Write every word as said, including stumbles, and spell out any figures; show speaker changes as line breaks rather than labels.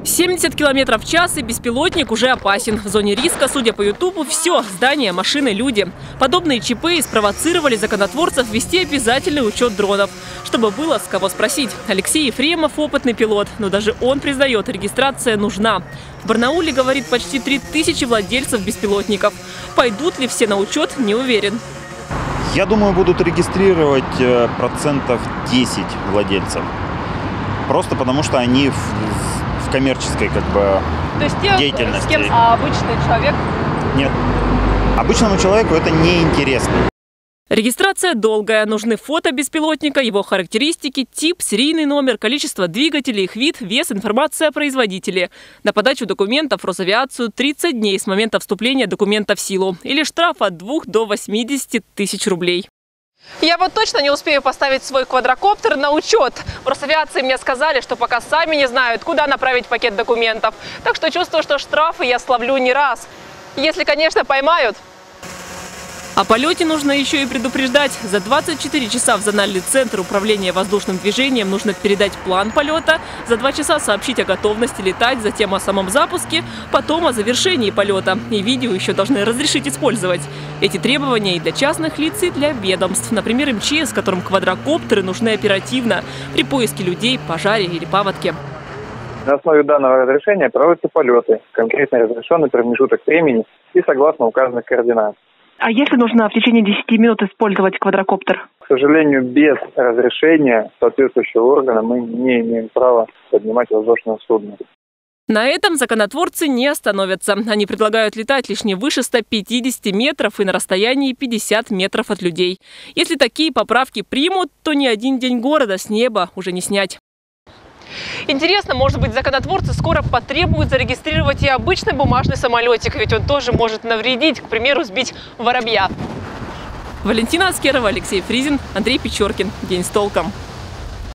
семьдесят километров в час и беспилотник уже опасен. В зоне риска, судя по ютубу, все – здания, машины, люди. Подобные ЧП и спровоцировали законотворцев ввести обязательный учет дронов, чтобы было с кого спросить. Алексей Ефремов – опытный пилот, но даже он признает, регистрация нужна. В Барнауле, говорит, почти три тысячи владельцев беспилотников. Пойдут ли все на учет, не уверен.
Я думаю, будут регистрировать процентов десять владельцев. Просто потому, что они в, в коммерческой как бы
То есть те,
деятельности.
С кем, а обычный человек?
Нет. Обычному человеку это неинтересно.
Регистрация долгая. Нужны фото беспилотника, его характеристики, тип, серийный номер, количество двигателей, их вид, вес, информация о производителе. На подачу документов в Росавиацию тридцать дней с момента вступления документа в силу. Или штраф от двух до восьмидесяти тысяч рублей. Я вот точно не успею поставить свой квадрокоптер на учет. В Росавиации мне сказали, что пока сами не знают, куда направить пакет документов. Так что чувствую, что штрафы я словлю не раз. Если, конечно, поймают. О полете нужно еще и предупреждать. За двадцать четыре часа в зональный центр управления воздушным движением нужно передать план полета, за два часа сообщить о готовности летать, затем о самом запуске, потом о завершении полета. И видео еще должны разрешить использовать. Эти требования и для частных лиц, и для ведомств. Например, эм че эс, которым квадрокоптеры нужны оперативно при поиске людей, пожаре или паводке.
На основе данного разрешения проводятся полеты, конкретно разрешенный промежуток времени и согласно указанных координат.
А если нужно в течение десяти минут использовать квадрокоптер?
К сожалению, без разрешения соответствующего органа мы не имеем права поднимать воздушное судно.
На этом законотворцы не остановятся. Они предлагают летать лишь не выше ста пятидесяти метров и на расстоянии пятидесяти метров от людей. Если такие поправки примут, то ни один день города с неба уже не снять. Интересно, может быть, законотворцы скоро потребуют зарегистрировать и обычный бумажный самолетик, ведь он тоже может навредить, к примеру, сбить воробья. Валентина Аскерова, Алексей Фризин, Андрей Печоркин. День с толком.